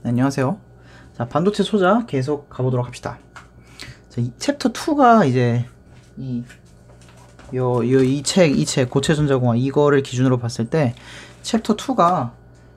네, 안녕하세요. 자, 반도체 소자 계속 가보도록 합시다. 자, 이 챕터 2가 이제 이 책 고체전자공학 이거를 기준으로 봤을 때 챕터 2가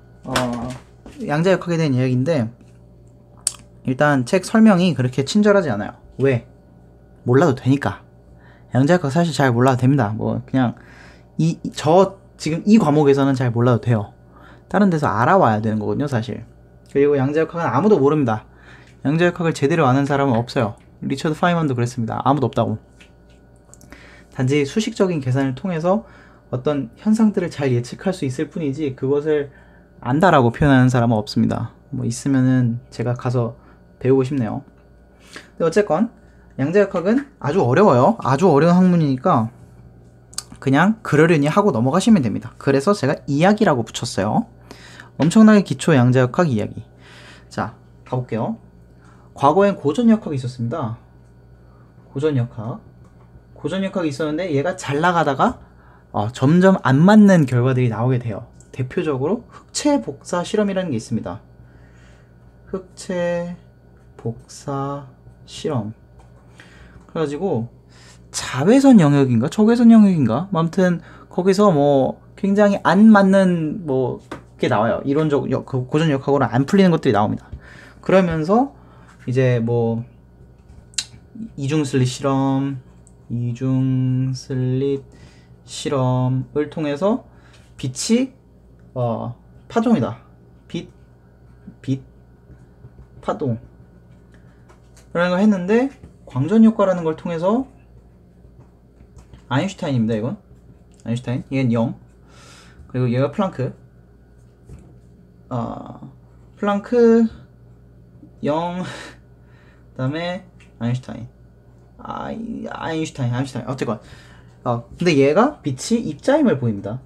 양자역학에 대한 이야기인데, 일단 책 설명이 그렇게 친절하지 않아요. 왜? 몰라도 되니까. 양자역학 사실 잘 몰라도 됩니다. 뭐 그냥 지금 이 과목에서는 잘 몰라도 돼요. 다른 데서 알아와야 되는 거거든요, 사실. 그리고 양자역학은 아무도 모릅니다. 양자역학을 제대로 아는 사람은 없어요. 리처드 파이먼도 그랬습니다. 아무도 없다고. 단지 수식적인 계산을 통해서 어떤 현상들을 잘 예측할 수 있을 뿐이지 그것을 안다라고 표현하는 사람은 없습니다. 뭐 있으면은 제가 가서 배우고 싶네요. 근데 어쨌건 양자역학은 아주 어려워요. 아주 어려운 학문이니까 그냥 그러려니 하고 넘어가시면 됩니다. 그래서 제가 이야기라고 붙였어요. 엄청나게 기초 양자역학 이야기. 자, 가볼게요. 과거엔 고전역학이 있었습니다. 고전역학이 있었는데 얘가 잘 나가다가 점점 안 맞는 결과들이 나오게 돼요. 대표적으로 흑체 복사 실험이라는 게 있습니다. 흑체 복사 실험. 그래가지고 자외선 영역인가 적외선 영역인가 아무튼 거기서 뭐 굉장히 안 맞는 뭐 게 나와요. 이론적 고전역학으로 안 풀리는 것들이 나옵니다. 그러면서 이제 뭐 이중슬릿 실험을 통해서 빛이 파동이다. 빛 파동 라는 걸 했는데, 광전효과라는 걸 통해서 아인슈타인입니다. 이건 아인슈타인, 이건 0, 그리고 얘가 플랑크 0, 그 다음에 아인슈타인. 어쨌건 근데 얘가 빛이 입자임을 보입니다.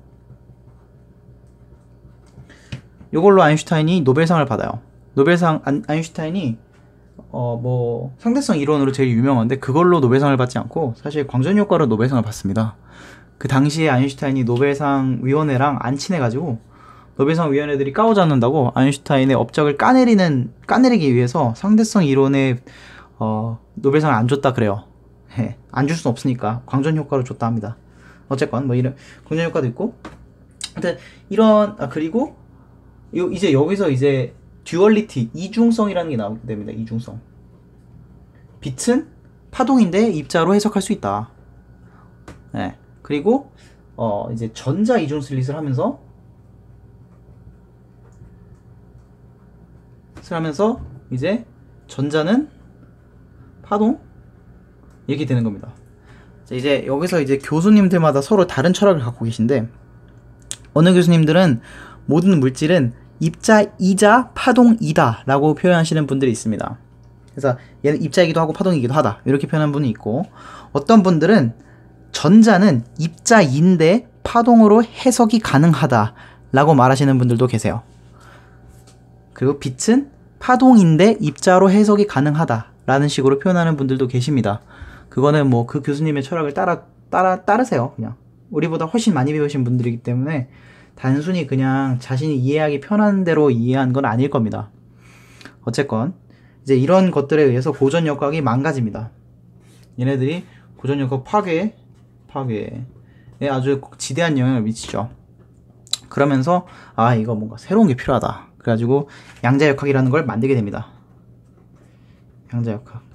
요걸로 아인슈타인이 노벨상을 받아요. 아인슈타인이 뭐 상대성 이론으로 제일 유명한데 그걸로 노벨상을 받지 않고 사실 광전효과로 노벨상을 받습니다. 그 당시에 아인슈타인이 노벨상 위원회랑 안 친해가지고 노벨상 위원회들이 까오잡는다고 아인슈타인의 업적을 까내리기 위해서 상대성 이론에 노벨상을 안 줬다 그래요. 안 줄 순 없으니까 광전효과로 줬다 합니다. 어쨌건 뭐 이런 광전효과도 있고, 하여튼 이런 그리고 이제 여기서 이제 듀얼리티, 이중성이라는 게 나오게 됩니다. 이중성. 빛은 파동인데 입자로 해석할 수 있다. 그리고 이제 전자 이중 슬릿을 하면서 이제 전자는 파동 이렇게 되는 겁니다. 자, 이제 여기서 이제 교수님들마다 서로 다른 철학을 갖고 계신데, 어느 교수님들은 모든 물질은 입자이자 파동이다 라고 표현하시는 분들이 있습니다. 그래서 얘는 입자이기도 하고 파동이기도 하다 이렇게 표현하는 분이 있고, 어떤 분들은 전자는 입자인데 파동으로 해석이 가능하다 라고 말하시는 분들도 계세요. 그리고 빛은 파동인데 입자로 해석이 가능하다 라는 식으로 표현하는 분들도 계십니다. 그거는 뭐 그 교수님의 철학을 따르세요. 그냥 우리보다 훨씬 많이 배우신 분들이기 때문에 단순히 그냥 자신이 이해하기 편한 대로 이해한 건 아닐 겁니다. 어쨌건 이제 이런 것들에 의해서 고전역학이 망가집니다. 얘네들이 고전역학 파괴에 아주 지대한 영향을 미치죠. 그러면서 이거 뭔가 새로운 게 필요하다. 그래가지고 양자역학이라는 걸 만들게 됩니다. 양자역학.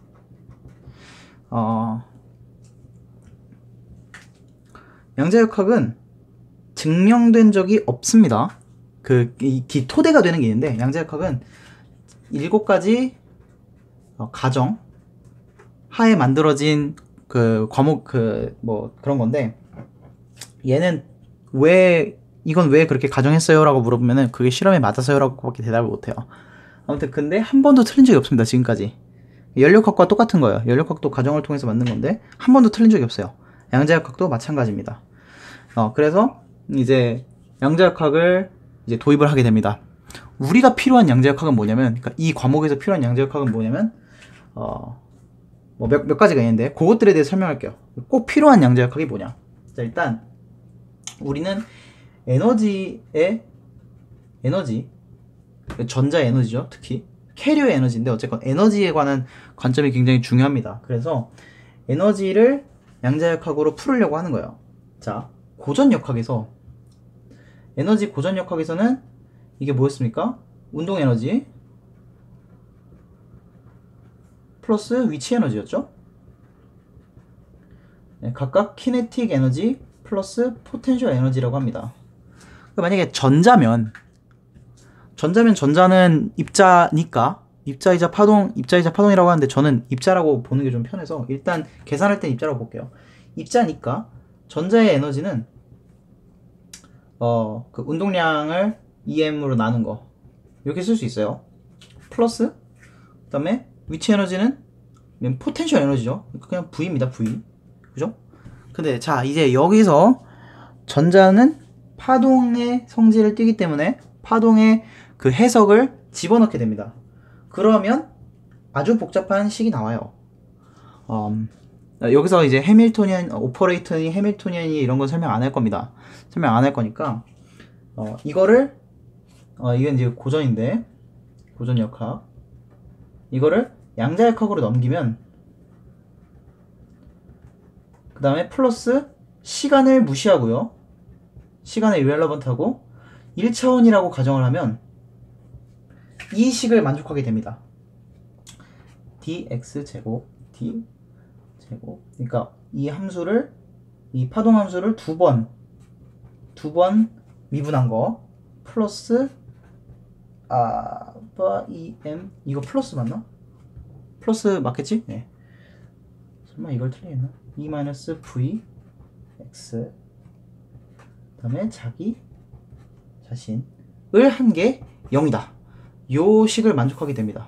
양자역학은 증명된 적이 없습니다. 토대가 되는 게 있는데, 양자역학은 7가지 가정 하에 만들어진 그 과목 뭐 그런 건데, 얘는 이건 왜 그렇게 가정했어요? 라고 물어보면은 그게 실험에 맞아서요? 라고 밖에 대답을 못해요. 아무튼 근데 한 번도 틀린 적이 없습니다. 지금까지. 연력학과 똑같은 거예요. 연력학도 가정을 통해서 만든 건데 한 번도 틀린 적이 없어요. 양자역학도 마찬가지입니다. 그래서 이제 양자역학을 이제 도입을 하게 됩니다. 우리가 필요한 양자역학은 뭐냐면, 그러니까 이 과목에서 필요한 양자역학은 뭐냐면 뭐 몇 가지가 있는데 그것들에 대해서 설명할게요. 꼭 필요한 양자역학이 뭐냐. 자, 일단 우리는 에너지 전자 에너지죠. 특히 캐리어 에너지인데 어쨌건 에너지에 관한 관점이 굉장히 중요합니다. 그래서 에너지를 양자역학으로 풀으려고 하는 거예요. 자, 고전역학에서 에너지 고전역학에서는 이게 뭐였습니까? 운동 에너지 플러스 위치 에너지였죠. 네, 각각 키네틱 에너지 플러스 포텐셜 에너지라고 합니다. 만약에 전자면 전자는 입자니까 입자이자 파동이라고 하는데 저는 입자라고 보는 게 좀 편해서 일단 계산할 땐 입자라고 볼게요. 입자니까 전자의 에너지는 그 운동량을 EM으로 나눈 거 이렇게 쓸 수 있어요. 플러스 그다음에 위치 에너지는 포텐셜 에너지죠. 그냥 V입니다. V. 그죠? 근데 자, 이제 여기서 전자는 파동의 성질을 띠기 때문에 파동의 그 해석을 집어넣게 됩니다. 그러면 아주 복잡한 식이 나와요. 여기서 이제 해밀토니안, 오퍼레이터니, 해밀토니안이 이런 건 설명 안 할 겁니다. 설명 안 할 거니까 이거를 이건 이제 고전인데 고전역학 이거를 양자역학으로 넘기면 그 다음에 플러스 시간을 무시하고요. 시간을 irrelevant하고 1차원이라고 가정을 하면 이 식을 만족하게 됩니다. dx제곱 d제곱 그러니까 이 함수를 이 파동 함수를 두 번 미분한 거 플러스 em 이거 플러스 맞나? 플러스 맞겠지? 네. 설마 이걸 틀리겠나? v x 그 다음에 자기 자신을 한 게 0이다. 요 식을 만족하게 됩니다.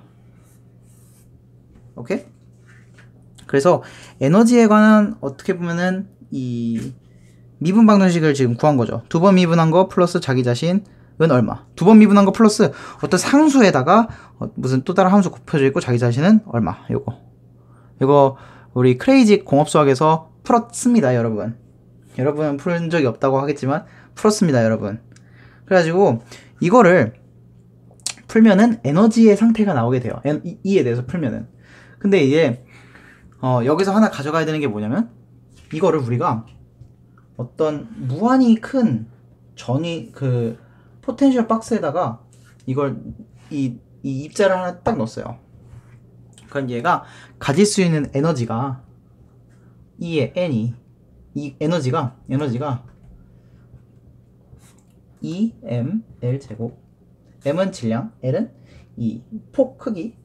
오케이? 그래서 에너지에 관한 어떻게 보면은 이 미분 방정식을 지금 구한 거죠. 두 번 미분한 거 플러스 자기 자신은 얼마. 두 번 미분한 거 플러스 어떤 상수에다가 무슨 또 다른 함수 곱혀져 있고 자기 자신은 얼마. 이거 우리 크레이지 공업수학에서 풀었습니다, 여러분. 여러분은 풀은 적이 없다고 하겠지만 풀었습니다, 여러분. 그래가지고 이거를 풀면은 에너지의 상태가 나오게 돼요. E에 대해서 풀면은. 근데 이제 여기서 하나 가져가야 되는 게 뭐냐면 이거를 우리가 어떤 무한히 큰 그 포텐셜 박스에다가 이걸 이 입자를 하나 딱 넣었어요. 그럼 얘가 가질 수 있는 에너지가 E의 N이 이 에너지가 EM L 제곱 M은 질량, L은 이 폭 크기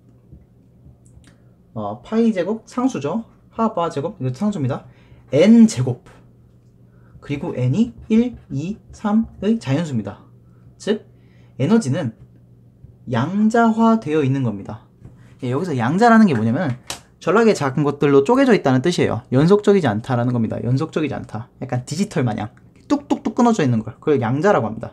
파이 제곱 상수죠. 하바 제곱 이거 상수입니다. N 제곱 그리고 N이 1, 2, 3의 자연수입니다. 즉 에너지는 양자화되어 있는 겁니다. 여기서 양자라는 게 뭐냐면 전락의 작은 것들로 쪼개져 있다는 뜻이에요. 연속적이지 않다라는 겁니다. 연속적이지 않다. 약간 디지털 마냥 뚝뚝뚝 끊어져 있는 걸 그걸 양자라고 합니다.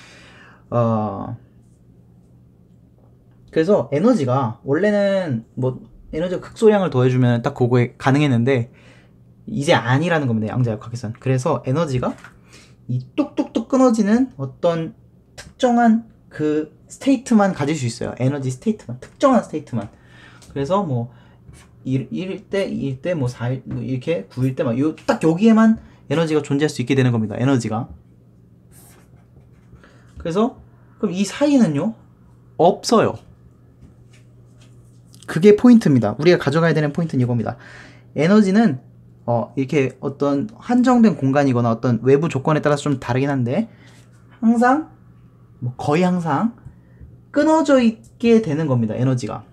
그래서 에너지가 원래는 뭐 에너지가 극소량을 더해주면 딱 그거에 가능했는데 이제 아니라는 겁니다. 양자역학에서는. 그래서 에너지가 이 뚝뚝뚝 끊어지는 어떤 특정한 그 스테이트만 가질 수 있어요. 에너지 스테이트만, 특정한 스테이트만. 그래서 뭐 1일 때, 2일 때, 뭐 4일, 뭐 이렇게 9일 때 막 딱 여기에만 에너지가 존재할 수 있게 되는 겁니다. 에너지가. 그래서 그럼 이 사이는요? 없어요. 그게 포인트입니다. 우리가 가져가야 되는 포인트는 이겁니다. 에너지는 이렇게 어떤 한정된 공간이거나 어떤 외부 조건에 따라서 좀 다르긴 한데 항상 뭐 거의 항상 끊어져 있게 되는 겁니다. 에너지가.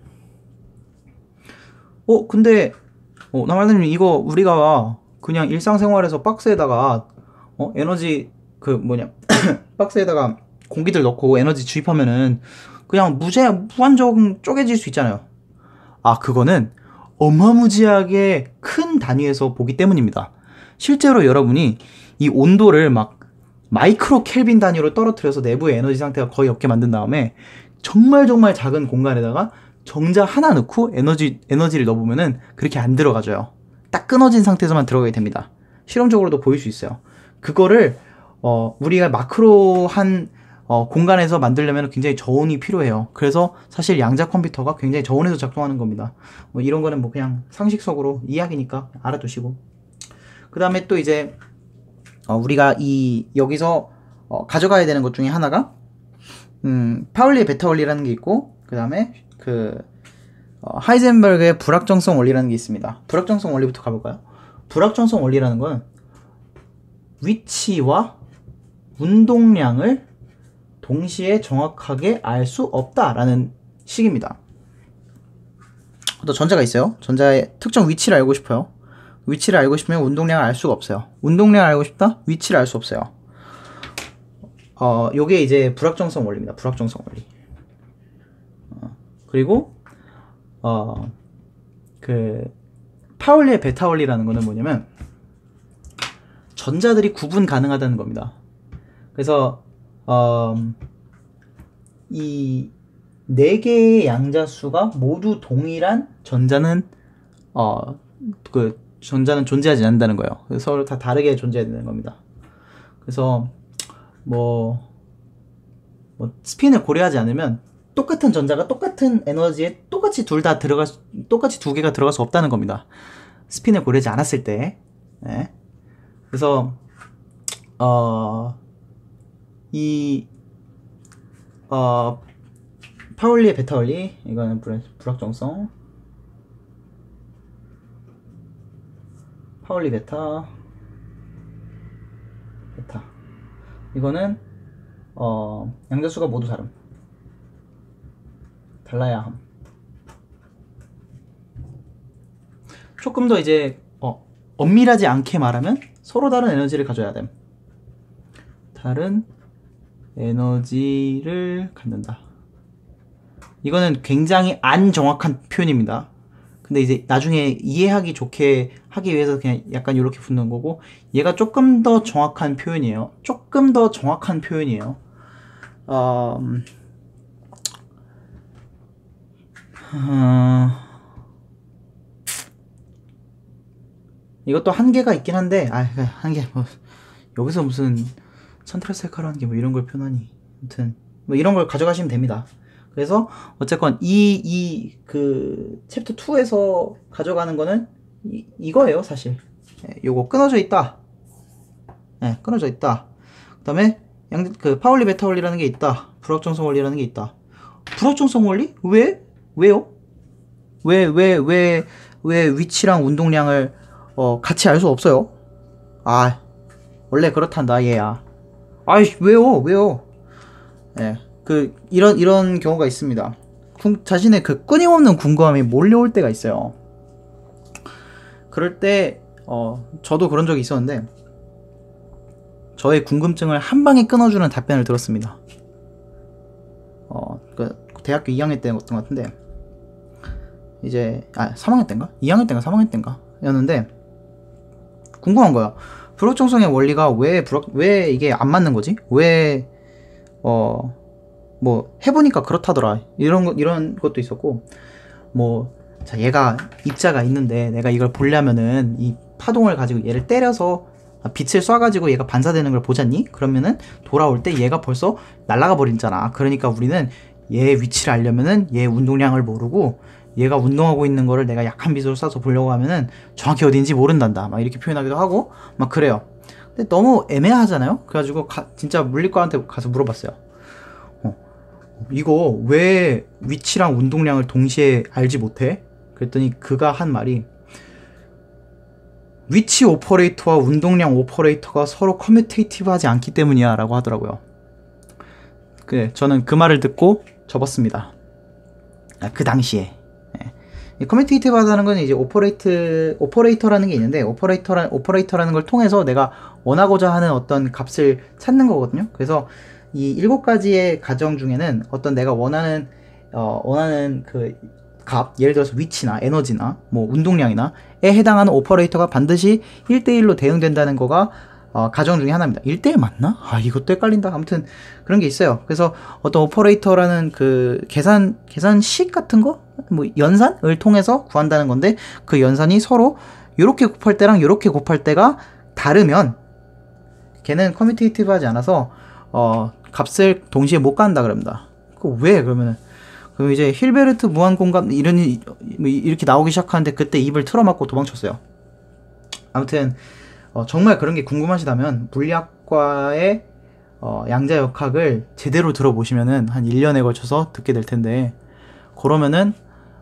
근데 나말님 이거 우리가 그냥 일상생활에서 박스에다가 에너지 그 뭐냐 박스에다가 공기들 넣고 에너지 주입하면은 그냥 무한정 쪼개질 수 있잖아요. 그거는 어마무지하게 큰 단위에서 보기 때문입니다. 실제로 여러분이 이 온도를 막 마이크로 켈빈 단위로 떨어뜨려서 내부의 에너지 상태가 거의 없게 만든 다음에 정말 작은 공간에다가 정자 하나 넣고 에너지를 넣어보면은 그렇게 안 들어가져요. 딱 끊어진 상태에서만 들어가게 됩니다. 실험적으로도 보일 수 있어요. 그거를 우리가 마크로한 공간에서 만들려면 굉장히 저온이 필요해요. 그래서 사실 양자 컴퓨터가 굉장히 저온에서 작동하는 겁니다. 뭐 이런 거는 뭐 그냥 상식적으로 이야기니까 알아두시고. 그 다음에 또 이제 우리가 여기서 가져가야 되는 것 중에 하나가 파울리의 베타 원리라는 게 있고, 그 다음에 하이젠버그의 불확정성 원리라는 게 있습니다. 불확정성 원리부터 가볼까요? 불확정성 원리라는 건 위치와 운동량을 동시에 정확하게 알 수 없다라는 식입니다. 또 전자가 있어요. 전자의 특정 위치를 알고 싶어요. 위치를 알고 싶으면 운동량을 알 수가 없어요. 운동량을 알고 싶다? 위치를 알 수 없어요. 요게 이제 불확정성 원리입니다. 불확정성 원리. 그리고 파울리의 베타 원리라는 거는 뭐냐면 전자들이 구분 가능하다는 겁니다. 그래서 이 4개의 양자수가 모두 동일한 전자는 전자는 존재하지 않는다는 거예요. 그래서 서로 다 다르게 존재해야 되는 겁니다. 그래서 뭐 스핀을 고려하지 않으면 똑같은 전자가 똑같은 에너지에 똑같이 똑같이 2개가 들어갈 수 없다는 겁니다. 스핀을 고려하지 않았을 때. 네. 그래서 파울리의 베타 원리, 이거는 불확정성. 파울리 베타. 이거는 양자수가 모두 달라야 함. 조금 더 이제 엄밀하지 않게 말하면 서로 다른 에너지를 가져야 됨. 다른 에너지를 갖는다. 이거는 굉장히 안 정확한 표현입니다. 근데 이제 나중에 이해하기 좋게 하기 위해서 그냥 약간 이렇게 붙는 거고, 얘가 조금 더 정확한 표현이에요. 조금 더 정확한 표현이에요. 이것도 한계가 있긴 한데, 한계, 여기서 무슨 천트라셀카라는 게 뭐 이런 걸 표현하니. 아무튼, 뭐 이런 걸 가져가시면 됩니다. 그래서, 어쨌건, 그, 챕터 2에서 가져가는 거는 이거예요, 사실. 요거 끊어져 있다. 네, 끊어져 있다. 그 다음에, 파울리 베타 원리라는 게 있다. 불확정성 원리라는 게 있다. 불확정성 원리? 왜요? 왜 위치랑 운동량을 같이 알 수 없어요? 원래 그렇단다, 얘야. 왜요? 예, 이런 경우가 있습니다. 자신의 그 끊임없는 궁금함이 몰려올 때가 있어요. 그럴 때, 저도 그런 적이 있었는데, 저의 궁금증을 한 방에 끊어주는 답변을 들었습니다. 대학교 2학년 때였던 것 같은데, 이제 3학년 때인가? 2학년 때인가 3학년 때인가? 였는데 궁금한 거야. 불확정성의 원리가 왜 이게 안 맞는 거지? 왜 뭐 해보니까 그렇다더라. 이런 것도 있었고, 자, 얘가 입자가 있는데 내가 이걸 보려면은 이 파동을 가지고 얘를 때려서 빛을 쏴가지고 얘가 반사되는 걸 보잖니? 그러면은 돌아올 때 얘가 벌써 날아가 버리잖아. 그러니까 우리는 얘 위치를 알려면은 얘 운동량을 모르고 얘가 운동하고 있는 거를 내가 약한 빛으로 쏴서 보려고 하면은 정확히 어딘지 모른단다. 막 이렇게 표현하기도 하고 막 그래요. 근데 너무 애매하잖아요. 그래가지고 진짜 물리과한테 가서 물어봤어요. 이거 왜 위치랑 운동량을 동시에 알지 못해? 그랬더니 그가 한 말이, 위치 오퍼레이터와 운동량 오퍼레이터가 서로 커뮤테이티브하지 않기 때문이야 라고 하더라고요. 저는 그 말을 듣고 접었습니다. 그 당시에. 커뮤테이티브하다는 건 이제 오퍼레이터라는 게 있는데, 오퍼레이터라는 걸 통해서 내가 원하고자 하는 어떤 값을 찾는 거거든요. 그래서 이 7가지의 가정 중에는 어떤 내가 원하는 그 값, 예를 들어서 위치나 에너지나 뭐 운동량이나에 해당하는 오퍼레이터가 반드시 1대1로 대응된다는 거가 가정 중에 하나입니다. 1대1 맞나? 이것도 헷갈린다. 아무튼 그런 게 있어요. 그래서 어떤 오퍼레이터라는 그 계산식 같은 거, 뭐 연산을 통해서 구한다는 건데, 그 연산이 서로 요렇게 곱할 때랑 요렇게 곱할 때가 다르면 걔는 커뮤테이티브하지 않아서 값을 동시에 못 갖는다 그럽니다. 그 왜 그러면은 그럼 이제 힐베르트 무한 공간 이렇게 나오기 시작하는데 그때 입을 틀어막고 도망쳤어요. 아무튼 정말 그런 게 궁금하시다면 물리학과의 양자역학을 제대로 들어보시면은 한 1년에 걸쳐서 듣게 될 텐데 그러면은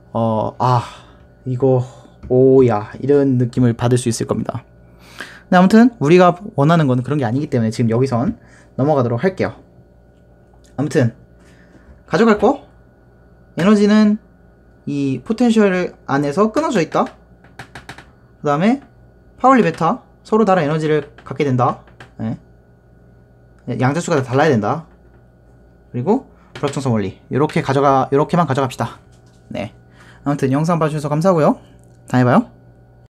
이거 오야 이런 느낌을 받을 수 있을 겁니다. 근데 아무튼 우리가 원하는 건 그런 게 아니기 때문에 지금 여기선 넘어가도록 할게요. 아무튼 가져갈 거 에너지는 이 포텐셜 안에서 끊어져 있다. 그 다음에 파울리 베타 서로 다른 에너지를 갖게 된다. 네. 양자수가 다 달라야 된다. 그리고 불확정성 원리 요렇게만 가져갑시다. 네. 아무튼 영상 봐주셔서 감사하고요. 다음에 봐요.